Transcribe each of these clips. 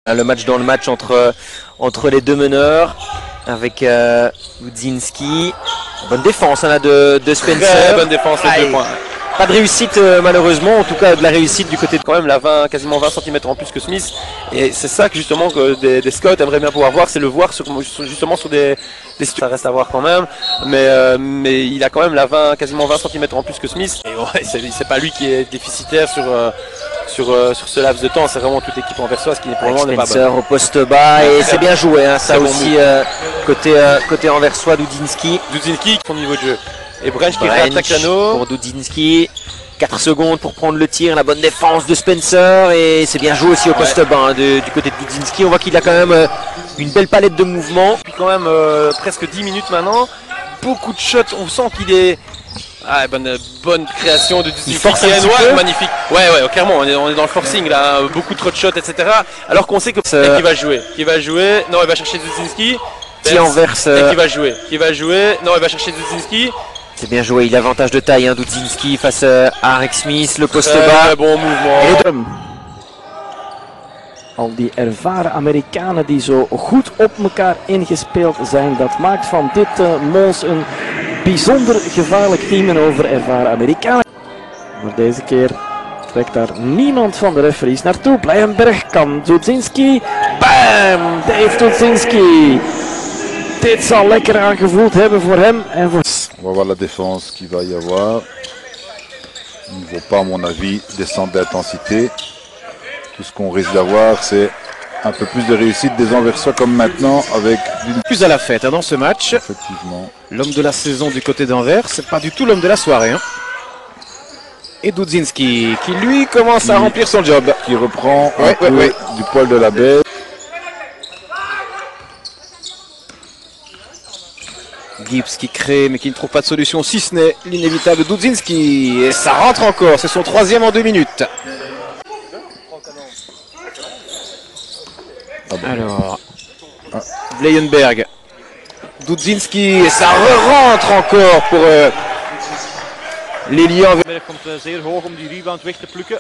Le match dans le match entre les deux meneurs avec Budzinski. Bonne défense là, de Spencer. Très bonne défense, les 2 points. Pas de réussite malheureusement, en tout cas de la réussite du côté de quand même la quasiment 20 cm en plus que Smith. Et c'est ça que justement que des scouts aimeraient bien pouvoir voir, c'est le voir justement sur des situations. Ça reste à voir quand même, mais il a quand même quasiment 20 cm en plus que Smith. Et ouais, c'est pas lui qui est déficitaire sur ce laps de temps, c'est vraiment toute l'équipe anversoise qui pour le moment n'est pas bonne. Spencer au poste bas et c'est bien joué, hein, ça aussi côté anversois Dudzinski. Dudzinski, son niveau de jeu. Et Branch qui réattaque l'anneau. Pour Dudzinski. 4 secondes pour prendre le tir, la bonne défense de Spencer et c'est bien joué aussi au poste bas du côté de Dudzinski. On voit qu'il a quand même une belle palette de mouvements. Depuis quand même presque 10 minutes maintenant, beaucoup de shots, on sent qu'il est... Ah, bonne création de Dudzinski. Magnifique. Ouais, clairement, on est dans le forcing là, beaucoup trop de shots, etc. Alors qu'on sait que qui va jouer, non, il va chercher Dudzinski. Qui inverse. Qui va jouer, non, il va chercher Dudzinski. C'est bien joué, il a avantage de taille, hein, Dudzinski face à Arek Smith, le poste bas. Bon mouvement. Al die ervaren Amerikanen die zo goed op elkaar ingespeeld zijn, dat maakt van dit Mons een bijzonder gevaarlijk team en over ervaren Amerikanen. Maar deze keer trekt daar niemand van de referees naartoe. Blijenberg kan Dudzinski. Bam! Dave Dudzinski. Dit zal lekker aangevoeld hebben voor hem en voor... On va voir la défense qu'il va y avoir. Il ne vaut pas, à mon avis, descendre d'intensité. Tout ce qu'on risque d'avoir, c'est un peu plus de réussite des Anversois comme maintenant avec plus à la fête dans ce match. Effectivement. L'homme de la saison du côté d'Anvers, c'est pas du tout l'homme de la soirée. Hein. Et Dudzinski qui lui commence à remplir son job. Qui reprend du poil de la bête. Gibbs qui crée mais qui ne trouve pas de solution si ce n'est l'inévitable Dudzinski. Et ça rentre encore, c'est son 3e en 2 minutes. Alors, Blijenberg, Dudzinski et ça rentre encore pour les Lions. Berg komt zeer hoog om die rebound weg te plukken.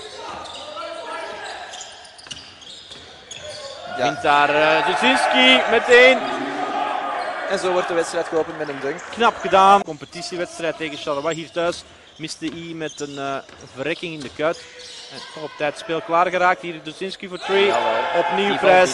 Wint daar Dudzinski meteen. En zo wordt de wedstrijd geopend met een dunk. Knap gedaan. Competitiewedstrijd tegen Charleroi hier thuis. Miste I met een verrekking in de kuit. En nog op tijd speel klaar geraakt. Hier Dudzinski voor 3. Opnieuw prijs.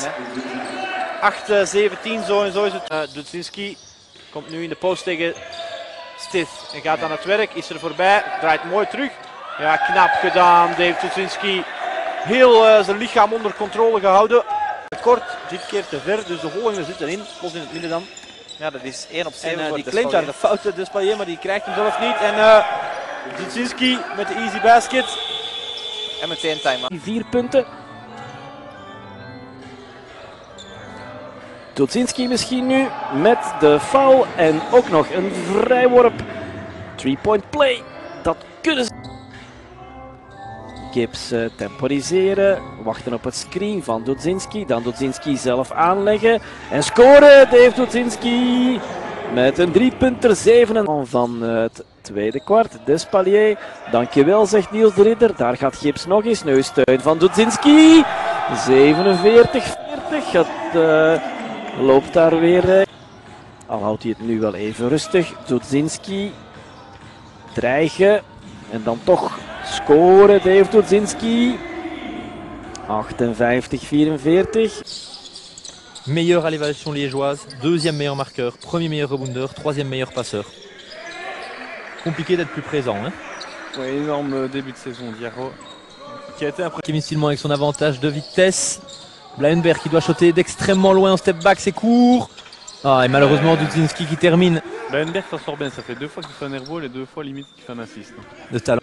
8-17 zo en zo is het. Dudzinski komt nu in de post tegen Stith. En gaat aan het werk. Is er voorbij. Draait mooi terug. Ja, knap gedaan. Dave Dudzinski. Heel zijn lichaam onder controle gehouden. Kort, dit keer te ver. Dus de hollingen zitten in. Los in het midden dan. Ja, dat is 1 op 7 en voor die de claimt daar de foute Despalier, maar die krijgt hem zelf niet. En Dudzinski met de easy basket. En meteen timeout. 4 punten. Dudzinski misschien nu met de foul en ook nog een vrijworp. 3-point play. Dat kunnen ze. Gibbs temporiseren, wachten op het screen van Dudzinski, dan Dudzinski zelf aanleggen en scoren. Dave Dudzinski met een 3-punter, 7 van het tweede kwart. Despalier, dankjewel zegt Niels de Ridder, daar gaat Gibbs nog eens, neusteun van Dudzinski. 47-40, het loopt daar weer. Al houdt hij het nu wel even rustig. Dudzinski dreigen en dan toch scoren, Dave Dudzinski. 58-44. Meilleur à l'évaluation liégeoise, 2e meilleur marqueur, 1er meilleur rebounder, 3e meilleur passeur. Compliqué d'être plus présent. Hein. Ouais, énorme début de saison d'Iaro. Qui a été Kevin Stillman avec son avantage de vitesse. Blijenberg qui doit shotter d'extrêmement loin en step back, c'est court. Ah, et malheureusement Dudzinski qui termine. Blijenberg s'en sort bien, ça fait 2 fois qu'il fait un airball et 2 fois limite qu'il fait un assist. De talent.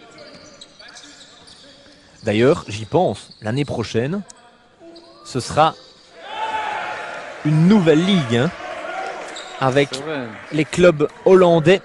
D'ailleurs, j'y pense, l'année prochaine, ce sera une nouvelle ligue hein, avec les clubs hollandais.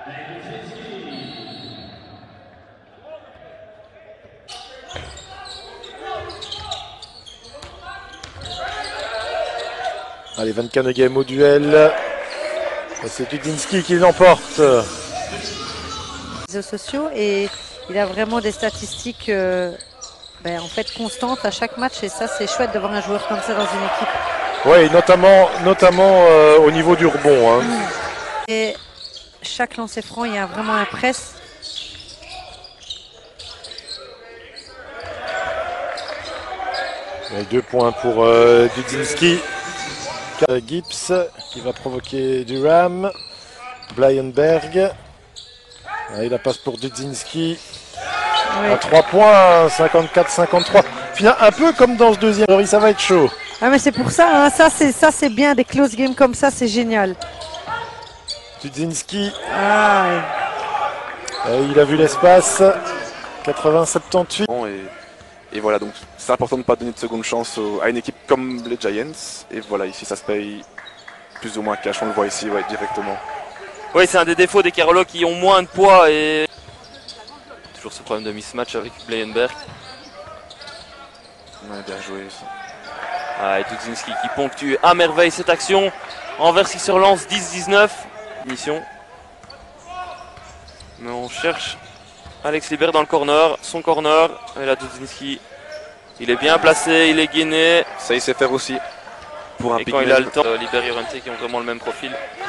Allez, Van Caneghem au duel. C'est Dudzinski qui l'emporte. Réseaux sociaux et il a vraiment des statistiques en fait constantes à chaque match et ça c'est chouette d'avoir un joueur comme ça dans une équipe. Oui, notamment au niveau du rebond. Hein. Et chaque lancer franc, il y a vraiment un press. Et 2 points pour Dudzinski. Gibbs qui va provoquer Durham. Blyenberg. Et la passe pour Dudzinski. Oui. À 3 points, 54-53. Finalement, un peu comme dans ce deuxième, ça va être chaud. Ah mais c'est pour ça, hein. Ça c'est bien, des close games comme ça, c'est génial. Dudzinski. Il a vu l'espace. 80-78. Et voilà, donc c'est important de ne pas donner de seconde chance à une équipe comme les Giants. Et voilà, ici ça se paye plus ou moins cash, on le voit ici directement. Oui, c'est un des défauts des Carolo qui ont moins de poids et toujours ce problème de mismatch avec Blyenberg. Ouais, bien joué ici. Et Dudzinski qui ponctue à merveille cette action. Anvers qui se relance 10-19. Mission. Mais on cherche Alex Libert dans le corner, son corner. Et là Dudzinski, il est bien placé, il est gainé. Ça il sait faire aussi. Pour un et quand il a le temps, Libert et Llorente qui ont vraiment le même profil.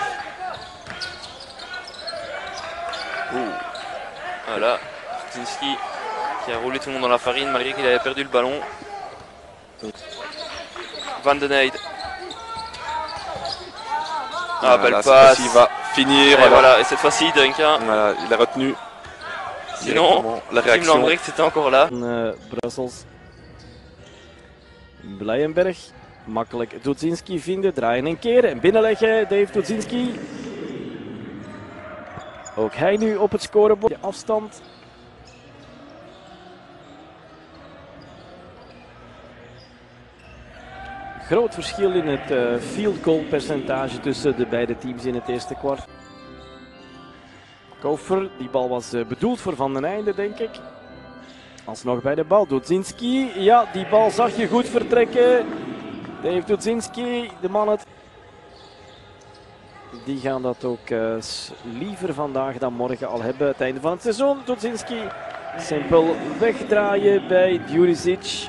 Voilà, Dudzinski qui a roulé tout le monde dans la farine malgré qu'il avait perdu le ballon. Van den Eyde. Belle passe. Il va finir. Et voilà, et cette fois-ci Duncan. Voilà, il a retenu. Sinon, la réaction. Tim Lambrecht était encore là. Brussels. Blyenberg. Makkelijk Dudzinski vinden, draaien een keer en binnenleggen. Dave Dudzinski. Ook hij nu op het scorebord. Afstand. Groot verschil in het field goal percentage tussen de beide teams in het eerste kwart. Kofer, die bal was bedoeld voor Van den Einde, denk ik. Alsnog bij de bal, Dudzinski. Ja, die bal zag je goed vertrekken. Dave Dudzinski, de man het. Die gaan dat ook liever vandaag dan morgen al hebben. Het einde van het seizoen. Dudzinski simpel wegdraaien bij Djuricic.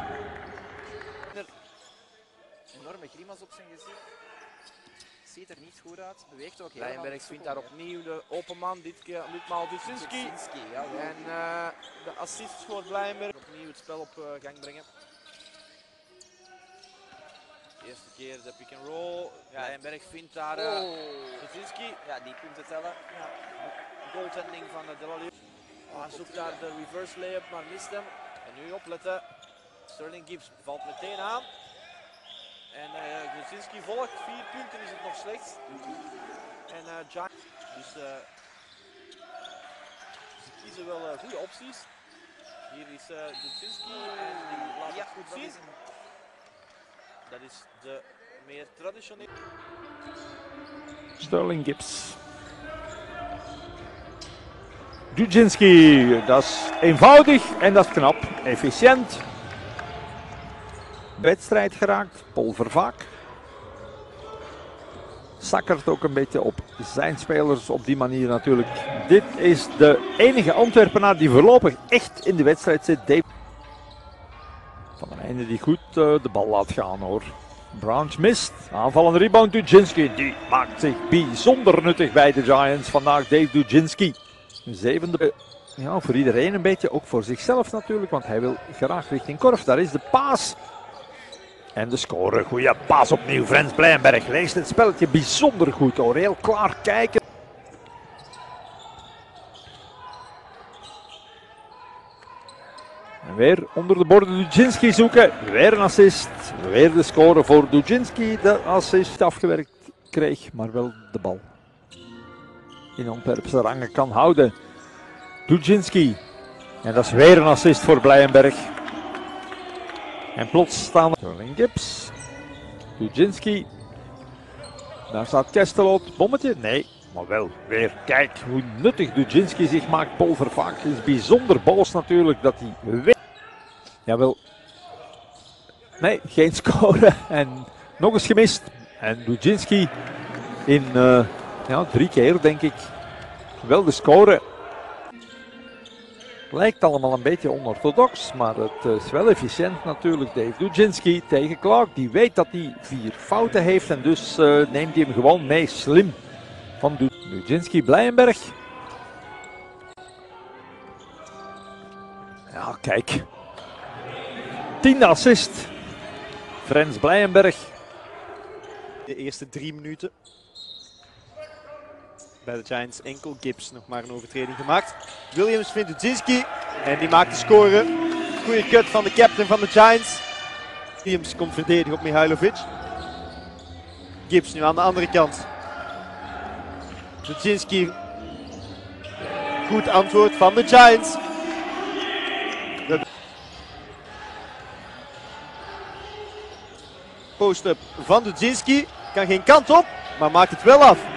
Enorme grimas op zijn gezicht. Ziet er niet goed uit. Beweegt ook heel Blyenberg vindt daar opnieuw de open man. Ditmaal Dudzinski. Ja, en de assist voor Blyenberg. Opnieuw het spel op gang brengen. De eerste keer de pick and roll. Blyenberg vindt daar Dudzinski. Ja, die komt te tellen. Ja, goaltending van Delalieu. Hij zoekt daar de reverse layup, maar mist hem. En nu opletten. Sterling Gibbs valt meteen aan. En Dudzinski volgt. 4 punten is het nog slechts. En John. Dus ze kiezen wel goede opties. Hier is Dudzinski. Die laat het goed zien. Dat is de meer traditionele. Sterling Gibbs. Dudzinski, dat is eenvoudig en dat is knap. Efficiënt. Wedstrijd geraakt, polvervaak. Zakkert ook een beetje op zijn spelers op die manier natuurlijk. Dit is de enige Antwerpenaar die voorlopig echt in de wedstrijd zit. Van den Einde die goed de bal laat gaan hoor. Branch mist. Aanvallende rebound Dudzinski. Die maakt zich bijzonder nuttig bij de Giants. Vandaag Dave Dudzinski. Zevende. Ja, voor iedereen een beetje. Ook voor zichzelf natuurlijk. Want hij wil graag richting korf. Daar is de paas. En de score. Goeie paas opnieuw. Frans Blyenberg leest het spelletje bijzonder goed hoor. Heel klaar kijken. En weer onder de borden Dudzinski zoeken. Weer een assist. Weer de score voor Dudzinski. De assist afgewerkt kreeg, maar wel de bal in Antwerpse rangen kan houden. Dudzinski. En dat is weer een assist voor Blyenberg. En plots staan Sterling Gibbs. Dudzinski. Daar staat Kestelot. Bommetje? Nee. Maar wel weer, kijk hoe nuttig Dudzinski zich maakt. Paul Vervaak is bijzonder boos natuurlijk dat hij weet. Jawel. Nee, geen score. En nog eens gemist. En Dudzinski in 3 keer denk ik wel de score. Lijkt allemaal een beetje onorthodox, maar het is wel efficiënt natuurlijk. Dave Dudzinski tegen Clark, die weet dat hij 4 fouten heeft en dus neemt hij hem gewoon mee. Slim van Dudzinski. Blijenberg. Ja, kijk. 10e assist. Frans Blijenberg. De eerste 3 minuten. Bij de Giants enkel Gibbs nog maar een overtreding gemaakt. Williams vindt Dudzinski en die maakt de score. Goeie cut van de captain van de Giants. Williams komt verdedigen op Mihailovic. Gibbs nu aan de andere kant. Dudzinski. Goed antwoord van de Giants. Post-up van Dudzinski. Kan geen kant op, maar maakt het wel af.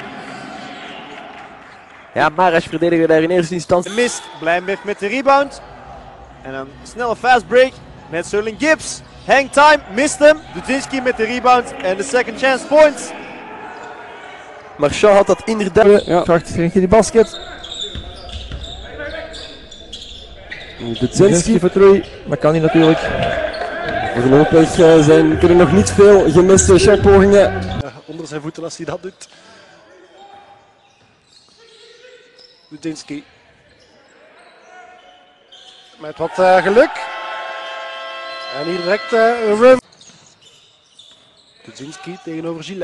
Ja, Maras verdediger daar in eerste instantie. Mist, Blijenberg met de rebound. En een snelle fast break met Sterling Gibbs. Hang time, mist hem. Dudzinski met de rebound en de second chance points. Marchand had dat inderdaad. Ja, prachtig richting die basket. Dudzinski voor 3, dat kan hij natuurlijk. Voorlopig kunnen nog niet veel gemiste shotpogingen. Onder zijn voeten als hij dat doet. Dudzinski. Met wat geluk. En hier direct een run. Dudzinski tegenover Gilles.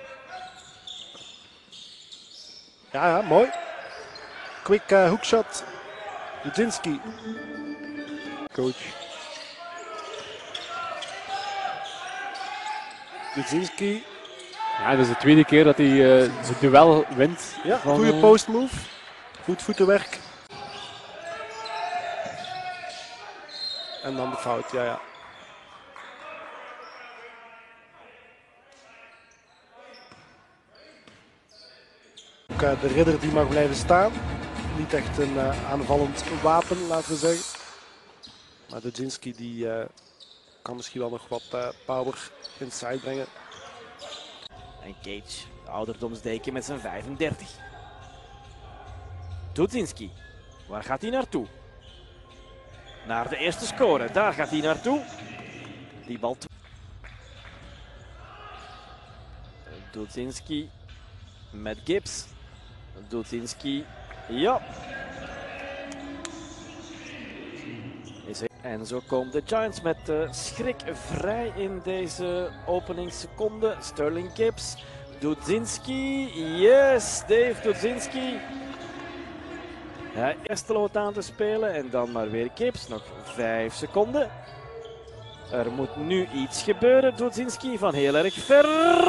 Ja, mooi. Quick hookshot. Dudzinski. Coach. Dudzinski. Ja, dat is de tweede keer dat hij zijn duel wint. Ja, goede post move. Goed voetenwerk. En dan de fout, ja. Ook de ridder die mag blijven staan. Niet echt een aanvallend wapen, laten we zeggen. Maar Dudzinski die kan misschien wel nog wat power inside brengen. En Cage, de ouderdomsdeken met zijn 35. Dudzinski, waar gaat hij naartoe? Naar de eerste score, daar gaat hij naartoe. Die bal. Dudzinski met Gibbs. Dudzinski, ja. En zo komen de Giants met schrik vrij in deze openingsseconde. Sterling Gibbs, Dudzinski, yes, Dave Dudzinski. Ja, eerste lood aan te spelen en dan maar weer Gibbs, nog 5 seconden. Er moet nu iets gebeuren, Dudzinski van heel erg ver.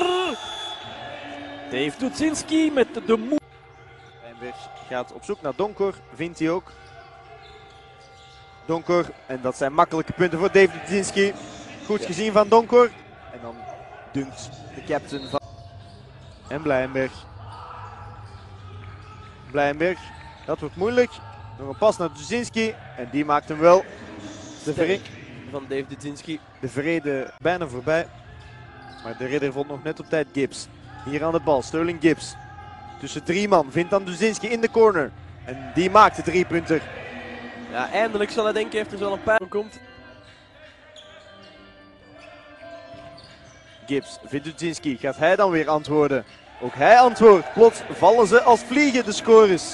Dave Dudzinski met de moe. Wijnberg gaat op zoek naar Donkor, vindt hij ook. Donkor, en dat zijn makkelijke punten voor Dave Dudzinski. Goed gezien van Donkor. En dan dunkt de captain van... En Blijenberg. Blijenberg, dat wordt moeilijk. Nog een pas naar Dudzinski en die maakt hem wel. De verre van Dave Dudzinski. De vrede bijna voorbij. Maar de ridder vond nog net op tijd Gibbs. Hier aan de bal, Sterling Gibbs. Tussen 3 man, vindt dan Dudzinski in de corner. En die maakt de 3-punter. Ja, eindelijk zal hij denken, heeft er wel een paar komt. Gibbs vindt Dudzinski, gaat hij dan weer antwoorden? Ook hij antwoordt, plots vallen ze als vliegen de scores.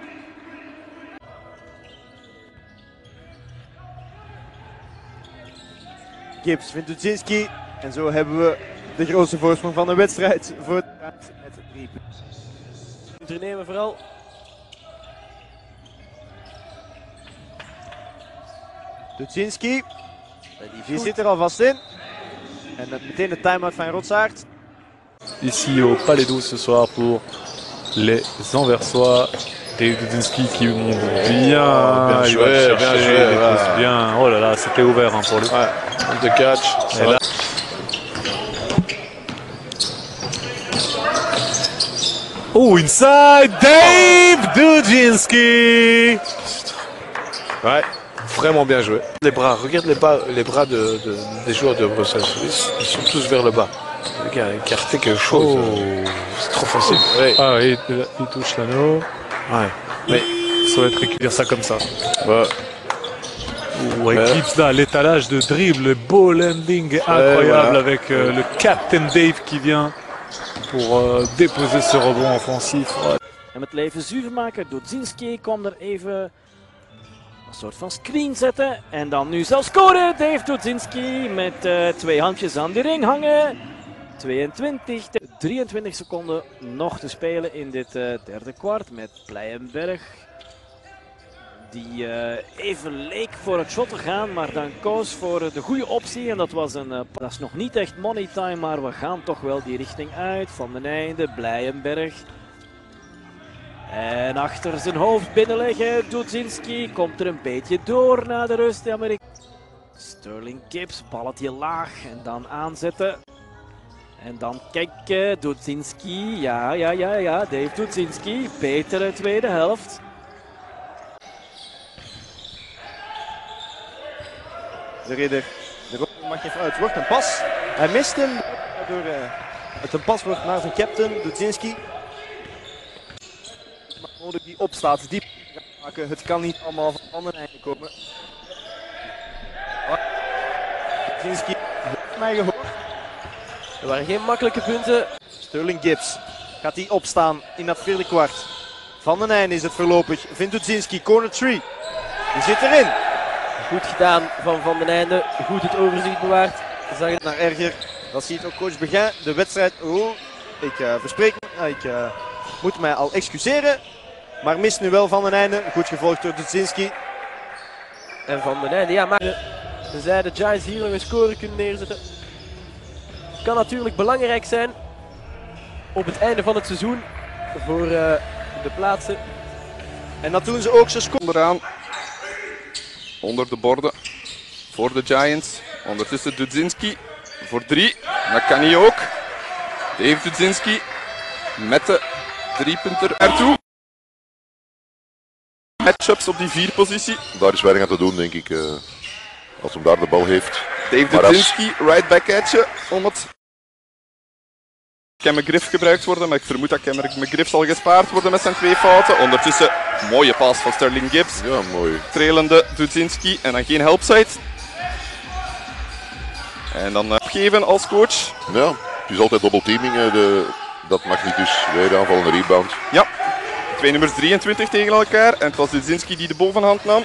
Gibbs vindt Dudzinski en zo hebben we de grootste voorsprong van de wedstrijd voor het 3 punten. Nemen vooral. Dudzinski, die zit er alvast in. En meteen de time-out van Rotsaert. Ici au Palais d'Eau ce soir pour les Anversois. Dave Dudzinski qui monte bien joué, bien. Oh là là, c'était ouvert hein, pour lui. Ouais, de catch. Et là, Oh, inside Dave Dudzinski. Ouais, vraiment bien joué. Les bras, regarde les bras des joueurs de Bruxelles. Ils sont tous vers le bas. Le gars a écarté quelque chose. C'est trop facile. Ouais. Ah oui, il touche l'anneau. Ouais. Mais ça va être récupérer ça comme ça. Ouais. Ou Eclipse là, l'étalage de dribble, le ball landing incroyable voilà. avec le Captain Dave qui vient pour déposer ce rebond offensif. En het leven zuiver maken. Dudzinski kwam er even een soort van screen zetten. En dan nu zelf scoren. Dave Dudzinski met 2 handjes aan de ring hangen. 23 seconden nog te spelen in dit derde kwart met Blijenberg. Die even leek voor het shot te gaan, maar dan koos voor de goede optie. En dat was dat is nog niet echt money time, maar we gaan toch wel die richting uit. Van den Einde, Blijenberg. En achter zijn hoofd binnenleggen, Dudzinski komt er een beetje door na de rust. De Amerikaan. Sterling Gibbs, balletje laag en dan aanzetten. En dan kijken, Dudzinski, ja, Dave Dudzinski, betere tweede helft. De ridder, de rol mag even uit, wordt een pas. Hij mist hem, waardoor het een pas wordt naar zijn captain, Dudzinski. Maar nodig die opstaat, diep maken. Het kan niet allemaal van den Einde komen. Dudzinski heeft mij gehoord. Er waren geen makkelijke punten. Sterling Gibbs gaat hij opstaan in dat vierde kwart. Van den Einde is het voorlopig. Vindt Dudzinski, corner 3. Die zit erin. Goed gedaan van den Einde. Goed het overzicht bewaard. Zag het naar erger. Dat ziet ook coach Begin. De wedstrijd. Oh, ik verspreek me. Ik moet mij al excuseren. Maar mist nu wel Van den Einde. Goed gevolgd door Dudzinski. En Van den Einde, ja, maar tenzij de Giants hier nog een score kunnen neerzetten. Kan natuurlijk belangrijk zijn op het einde van het seizoen voor de plaatsen. En dat doen ze ook, ze scoren onderaan. Onder de borden voor de Giants. Ondertussen Dudzinski voor 3. Dat kan hij ook. Dave Dudzinski met de 3-punter ertoe. Matchups op die 4-positie. Daar is weinig aan te doen, denk ik. Als hem daar de bal heeft. Dave Dudzinski, right back edge. Om het Cameron Griff gebruikt worden, maar ik vermoed dat Cameron Griff zal gespaard worden met zijn 2 fouten. Ondertussen mooie paas van Sterling Gibbs. Ja, mooi. Trailende Dudzinski en dan geen helpside. En dan opgeven als coach. Ja, het is altijd dobbelteaming. Dat mag niet, dus weer aanval en rebound. Ja, 2 nummers 23 tegen elkaar en het was Dudzinski die de bovenhand nam.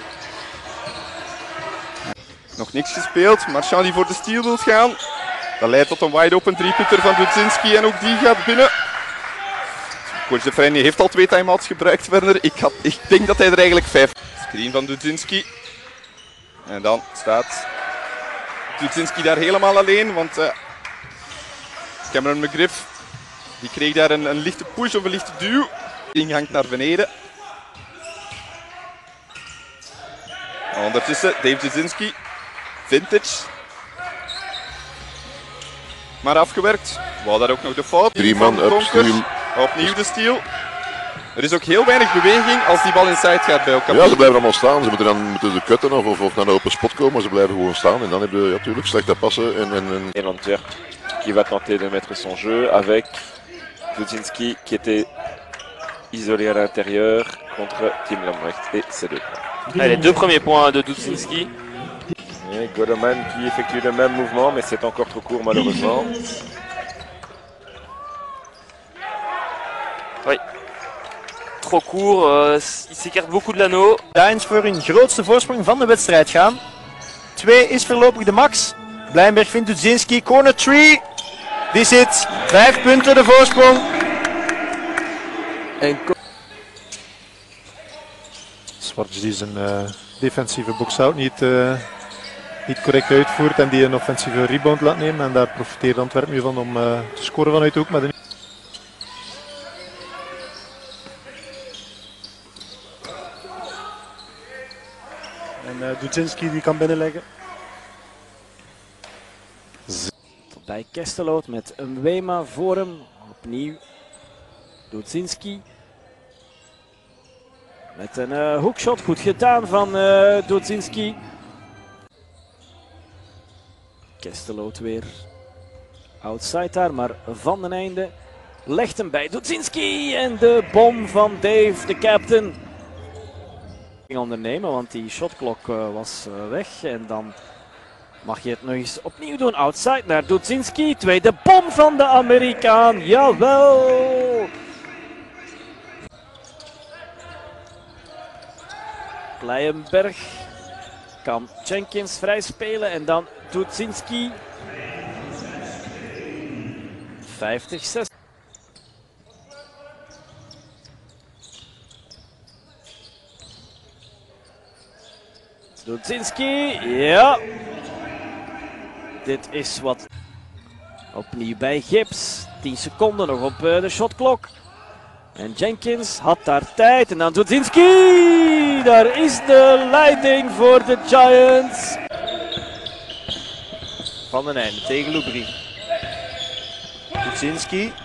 Nog niks gespeeld, Marchand die voor de steal wil gaan. Dat leidt tot een wide open 3-punter van Dudzinski en ook die gaat binnen. Coach De Freyne heeft al 2 timeouts gebruikt, Werner. Ik denk dat hij er eigenlijk 5. Screen van Dudzinski. En dan staat Dudzinski daar helemaal alleen, want Cameron McGriff die kreeg daar een lichte push of een lichte duw. Die hangt naar beneden. Ondertussen Dave Dudzinski. Vintage. Maar afgewerkt. Wou daar ook nog de fout. 3 man up, steal. Opnieuw de steal. Er is ook heel weinig beweging als die bal inside gaat bij elkaar. Ja, ze blijven allemaal staan. Ze moeten dan de cutten of naar de open spot komen. Maar ze blijven gewoon staan. En dan heb je natuurlijk slechte passen. Et l'Antwerp qui va tenter de mettre son jeu avec Dudzinski qui était isolé à l'intérieur contre Tim Lambrecht et ses 2 points. Allez, 2 premiers points de Dudzinski. Et Goleman qui effectue le même mouvement mais c'est encore trop court malheureusement. Oui. Trop court, il s'écarte beaucoup de l'anneau. Giants voor hun grootste voorsprong van de wedstrijd gaan. 2 is voorlopig de max. Blijenberg vindt Dudzinski, corner 3. Die zit, 5 punten de voorsprong. En Swartz die zijn defensieve box-out niet correct uitvoert en die een offensieve rebound laat nemen. En daar profiteert Antwerpen nu van om te scoren vanuit de hoek met een... En Dudzinski die kan binnenleggen. Bij Kesteloot met een Wema voor hem. Opnieuw Dudzinski. Met een hoekshot, goed gedaan van Dudzinski. Kesteloot weer outside daar, maar Van den Einde legt hem bij Dudzinski. En de bom van Dave, de captain. Ging ondernemen, want die shotklok was weg. En dan mag je het nog eens opnieuw doen. Outside naar Dudzinski. Tweede bom van de Amerikaan. Jawel! Blijenberg kan Jenkins vrij spelen en dan Dudzinski. 50-60. Dudzinski, ja. Dit is wat. Opnieuw bij Gibbs. 10 seconden nog op de shotklok. En Jenkins had daar tijd. En dan Dudzinski. Daar is de leiding voor de Giants. Van den Einde tegen Loubry. Dudzinski.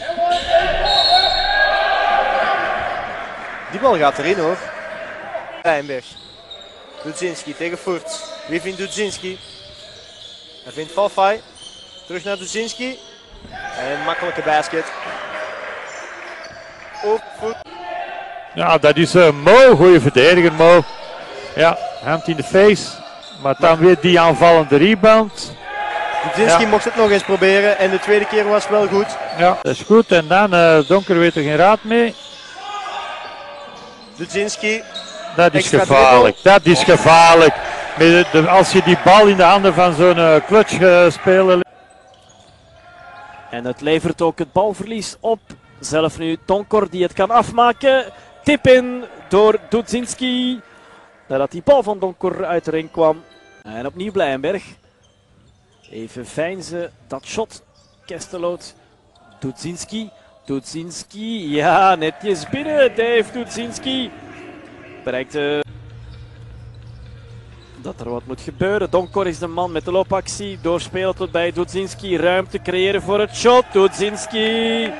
Die bal gaat erin hoor. Rijnberg. Dudzinski tegen Voorts. Wie vindt Dudzinski? Hij vindt Valfai. Terug naar Dudzinski. En makkelijke basket. Op voet. Ja, dat is Mo. Goeie verdediger Mo. Ja, hand in de face. Maar dan weer die aanvallende rebound. Dudzinski mocht het nog eens proberen en de tweede keer was wel goed. Ja, dat is goed. En dan Donker weet er geen raad mee. Dudzinski. Dat is gevaarlijk. Dat is gevaarlijk. Als je die bal in de handen van zo'n clutch speler. En het levert ook het balverlies op. Zelf nu Donkor die het kan afmaken. Tip in door Dudzinski. Nadat die bal van Donkor uit de ring kwam. En opnieuw Blijenberg. Even veinzen dat shot. Kesteloot. Dudzinski. Dudzinski. Ja, netjes binnen. Dave Dudzinski. Bereikt dat er wat moet gebeuren. Donkor is de man met de loopactie. Doorspelen tot bij Dudzinski. Ruimte creëren voor het shot. Dudzinski.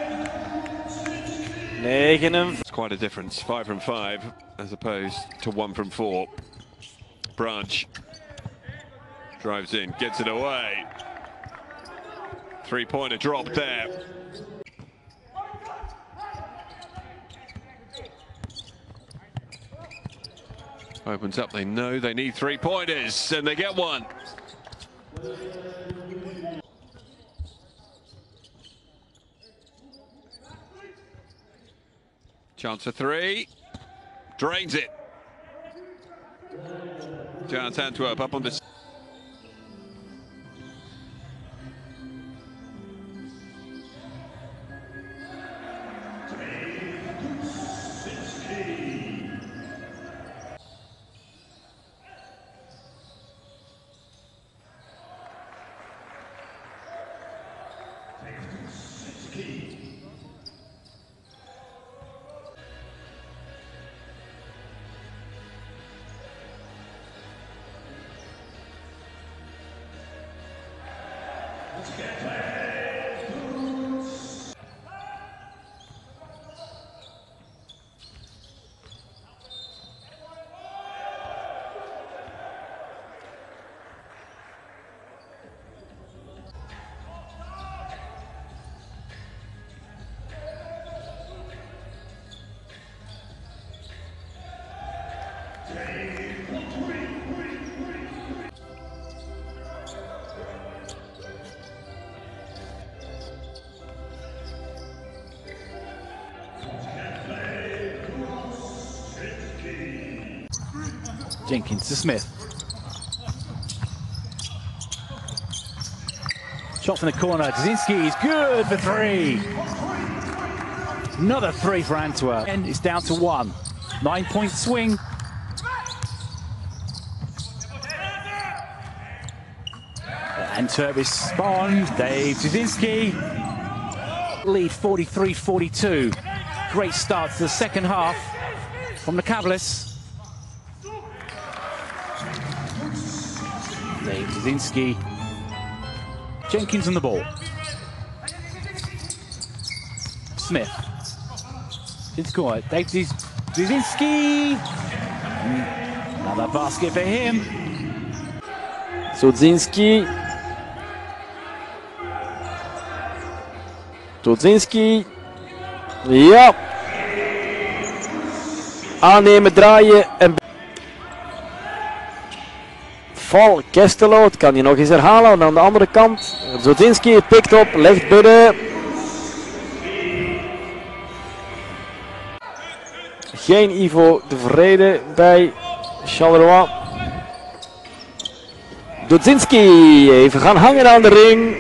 9. It's quite a difference. 5 from 5 as opposed to 1 from 4. Branch drives in, gets it away. 3-pointer drop there. Opens up, they know they need 3-pointers, and they get one. Chance for 3, drains it. Giants Antwerp up on the... Jenkins to Smith. Shot from the corner. Dudzinski is good for 3. Another 3 for Antwerp. And it's down to 1. 9-point swing. Antwerp is spawned. Dave Dudzinski. Lead 43-42. Great start to the second half from the Cavaliers. Dave Dudzinski. Jenkins on the ball. Smith. It's quiet. Dudzinski. Another basket for him. Dudzinski. Dudzinski. Ja. Aannemen, draaien en... Val, Kestelo, het kan hij nog eens herhalen. En aan de andere kant, Dudzinski pikt op, legt binnen. Geen Ivo de Vrede bij Charleroi. Dudzinski even gaan hangen aan de ring.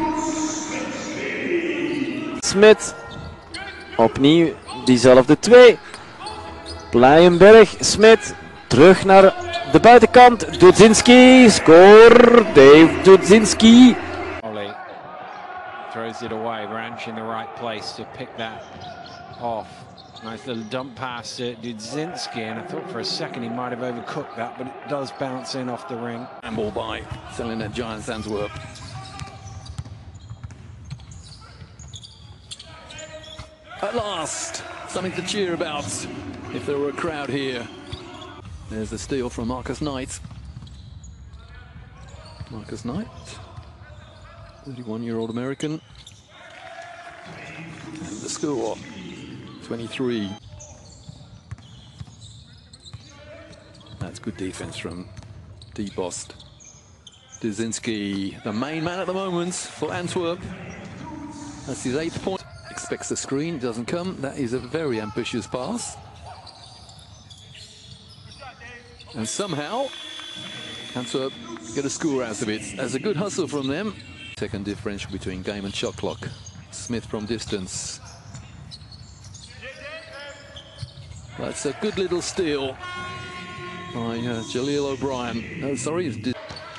Smit. Opnieuw diezelfde twee. Blijenberg, Smit. Terug naar de buitenkant. Dudzinski. Score. Dave Dudzinski. Ollie throws it away. Branch in the right place to pick that off. Nice little dump pass to Dudzinski, and I thought for a second he might have overcooked that, but it does bounce in off the ring. Handball by Selena Giants Antwerp. At last, something to cheer about if there were a crowd here. There's the steal from Marcus Knight. Marcus Knight, 31-year-old American. And the score, 23. That's good defense from D-Bost. Dudzinski, the main man at the moment for Antwerp. That's his 8th point. Expects the screen, doesn't come. That is a very ambitious pass. And somehow, Antwerp get a score out of it. That's a good hustle from them. Second differential between game and shot clock. Smith from distance. That's a good little steal by Jaleel O'Brien. No, sorry, it's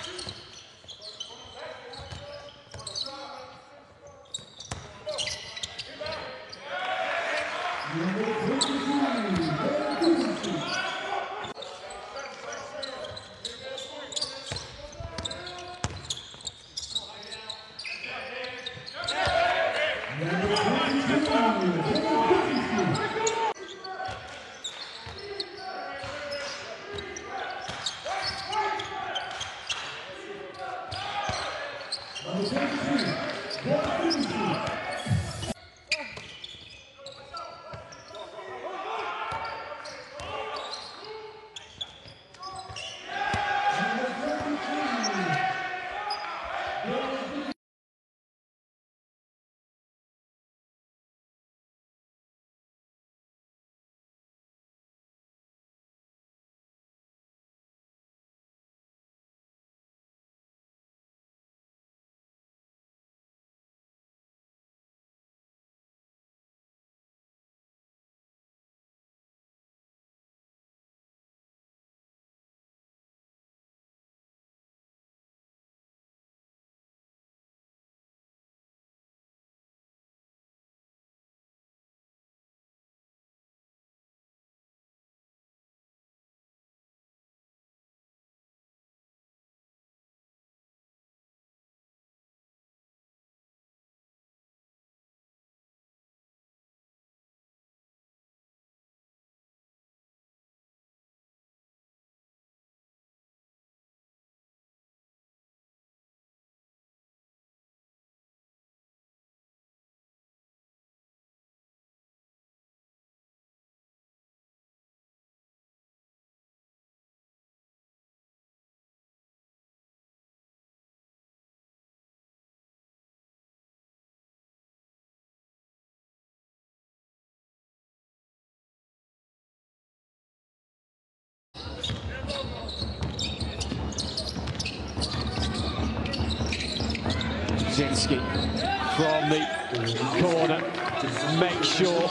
Dudzinski from the corner to make sure.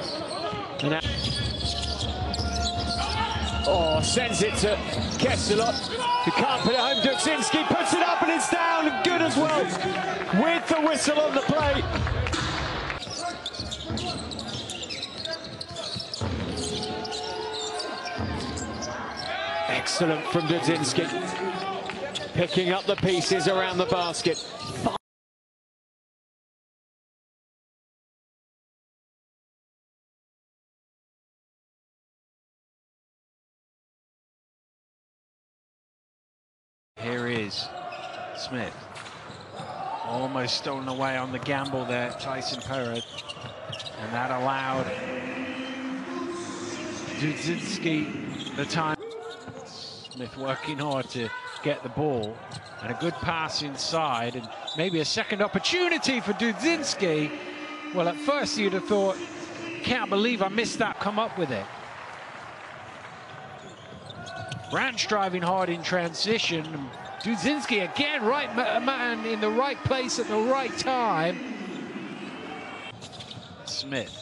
Oh, sends it to Kesselot, who can't put it home. Dudzinski puts it up and it's down, and good as well, with the whistle on the plate. Excellent from Dudzinski, picking up the pieces around the basket. Here is Smith. Almost stolen away on the gamble there, Tyson Perrott. And that allowed Dudzinski the time. Smith working hard to get the ball. And a good pass inside, and maybe a second opportunity for Dudzinski. Well, at first you'd have thought, can't believe I missed that, come up with it. Branch driving hard in transition. Dudzinski again, right man in the right place at the right time. Smith.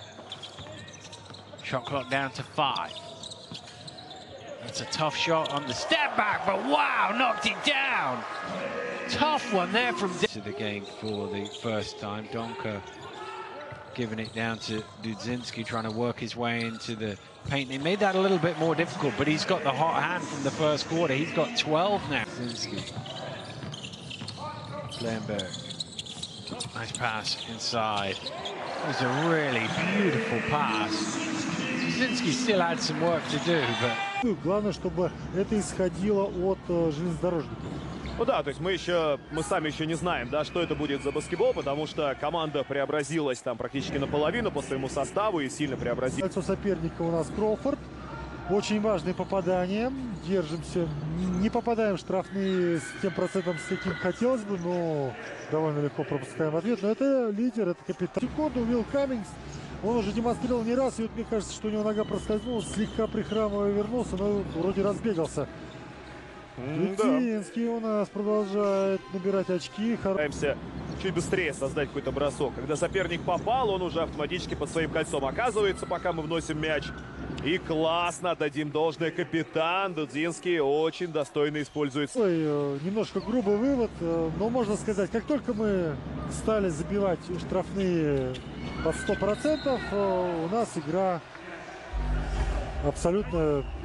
Shot clock down to 5. That's a tough shot on the step back, but wow, knocked it down. Tough one there from to the game for the first time. Donker giving it down to Dudzinski, trying to work his way into the paint. He made that a little bit more difficult, but he's got the hot hand from the first quarter. He's got 12 now. Dudzinski. Lemberg. Nice pass inside. It was a really beautiful pass. Dudzinski still had some work to do, but... Главное, чтобы это исходило от железнодорожников. Ну да, то есть мы сами еще не знаем, да, что это будет за баскетбол, потому что команда преобразилась там практически наполовину по своему составу и сильно преобразилась. Соперника у нас Кроуфорд. Очень важные попадания. Держимся. Не попадаем в штрафные с тем процентом, с каким хотелось бы, но довольно легко пропускаем ответ. Но это лидер, это капитан. Секунду, Уилл Каммингс. Он уже демонстрировал не раз, и вот мне кажется, что у него нога проскользнула, слегка прихрамывая вернулся, но вроде разбегался. Дудzinski у нас продолжает набирать очки. Стараемся чуть быстрее создать какой-то бросок. Когда соперник попал, он уже автоматически под своим кольцом оказывается, пока мы вносим мяч. И классно, дадим должное, капитан Дудzinski очень достойно используется. Ой, немножко грубый вывод, но можно сказать, как только мы стали забивать штрафные под 100%, у нас игра абсолютно